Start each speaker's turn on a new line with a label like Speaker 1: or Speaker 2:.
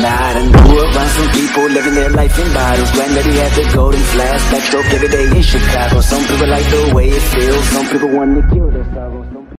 Speaker 1: Now I done grew around some people living their life in bottles. Granddaddy had the golden flask, backstroke every day in Chicago. Some people like the way it feels, some people want to kill their sorrows.